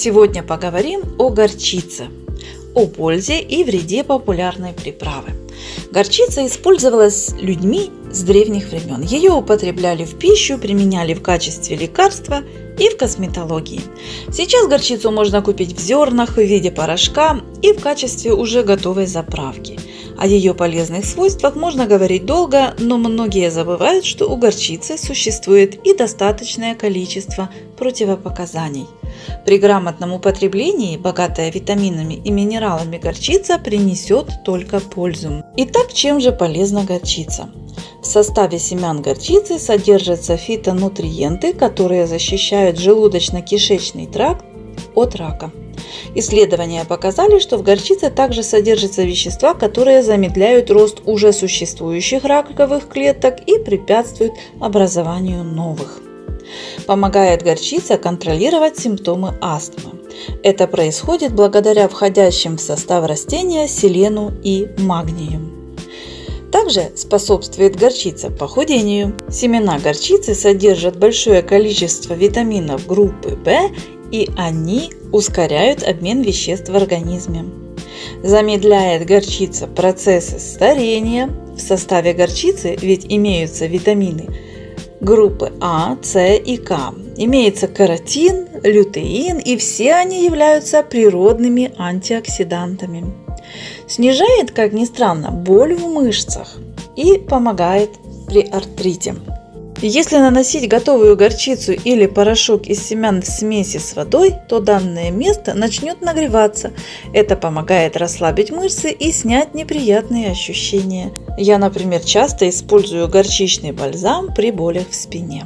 Сегодня поговорим о горчице, о пользе и вреде популярной приправы. Горчица использовалась людьми с древних времен. Ее употребляли в пищу, применяли в качестве лекарства и в косметологии. Сейчас горчицу можно купить в зернах, в виде порошка и в качестве уже готовой заправки. О ее полезных свойствах можно говорить долго, но многие забывают, что у горчицы существует и достаточное количество противопоказаний. При грамотном употреблении, богатая витаминами и минералами, горчица принесет только пользу. Итак, чем же полезна горчица? В составе семян горчицы содержатся фитонутриенты, которые защищают желудочно-кишечный тракт от рака. Исследования показали, что в горчице также содержатся вещества, которые замедляют рост уже существующих раковых клеток и препятствуют образованию новых. Помогает горчица контролировать симптомы астмы. Это происходит благодаря входящим в состав растения селену и магнию. Также способствует горчица похудению. Семена горчицы содержат большое количество витаминов группы В, и они ускоряют обмен веществ в организме. Замедляет горчица процессы старения. В составе горчицы ведь имеются витамины группы А, С и К. Имеется каротин, лютеин, и все они являются природными антиоксидантами. Снижает, как ни странно, боль в мышцах и помогает при артрите. Если наносить готовую горчицу или порошок из семян в смеси с водой, то данное место начнет нагреваться. Это помогает расслабить мышцы и снять неприятные ощущения. Я, например, часто использую горчичный бальзам при болях в спине.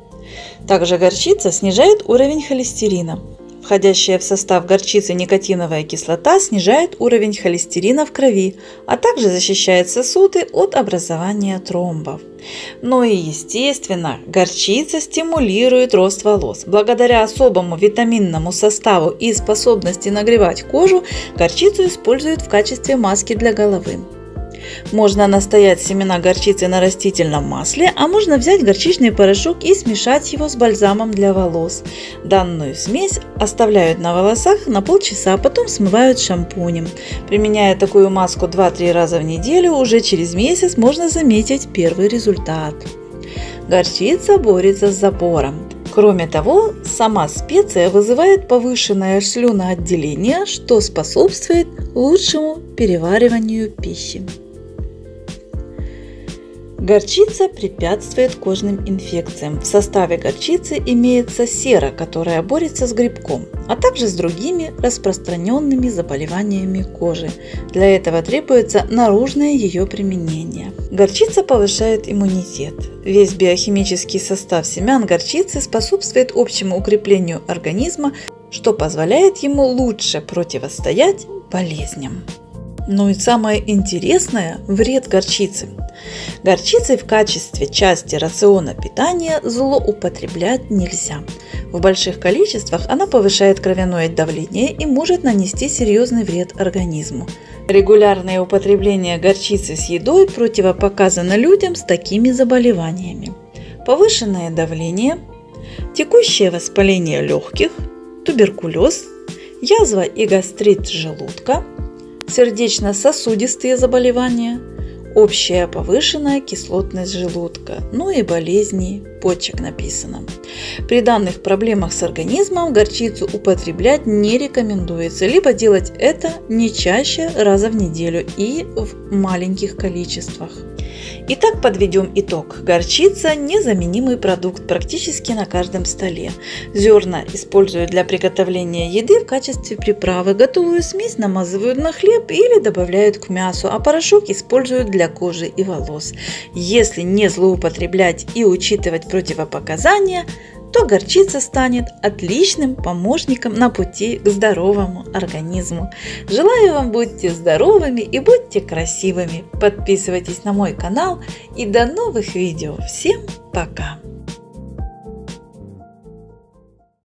Также горчица снижает уровень холестерина. Входящая в состав горчицы никотиновая кислота снижает уровень холестерина в крови, а также защищает сосуды от образования тромбов. Ну и естественно, горчица стимулирует рост волос. Благодаря особому витаминному составу и способности нагревать кожу, горчицу используют в качестве маски для головы. Можно настоять семена горчицы на растительном масле, а можно взять горчичный порошок и смешать его с бальзамом для волос. Данную смесь оставляют на волосах на полчаса, потом смывают шампунем. Применяя такую маску 2-3 раза в неделю, уже через месяц можно заметить первый результат. Горчица борется с запором. Кроме того, сама специя вызывает повышенное слюноотделение, что способствует лучшему перевариванию пищи. Горчица препятствует кожным инфекциям. В составе горчицы имеется сера, которая борется с грибком, а также с другими распространенными заболеваниями кожи. Для этого требуется наружное ее применение. Горчица повышает иммунитет. Весь биохимический состав семян горчицы способствует общему укреплению организма, что позволяет ему лучше противостоять болезням. Ну и самое интересное – вред горчицы. Горчицей в качестве части рациона питания злоупотреблять нельзя. В больших количествах она повышает кровяное давление и может нанести серьезный вред организму. Регулярное употребление горчицы с едой противопоказано людям с такими заболеваниями: повышенное давление, текущее воспаление легких, туберкулез, язва и гастрит желудка, сердечно-сосудистые заболевания, общая повышенная кислотность желудка, ну и болезни почек написано. При данных проблемах с организмом горчицу употреблять не рекомендуется, либо делать это не чаще раза в неделю и в маленьких количествах. Итак, подведем итог. Горчица – незаменимый продукт практически на каждом столе. Зерна используют для приготовления еды в качестве приправы, готовую смесь намазывают на хлеб или добавляют к мясу, а порошок используют для кожи и волос. Если не злоупотреблять и учитывать противопоказания, то горчица станет отличным помощником на пути к здоровому организму. Желаю вам будьте здоровыми и будьте красивыми. Подписывайтесь на мой канал и до новых видео. Всем пока!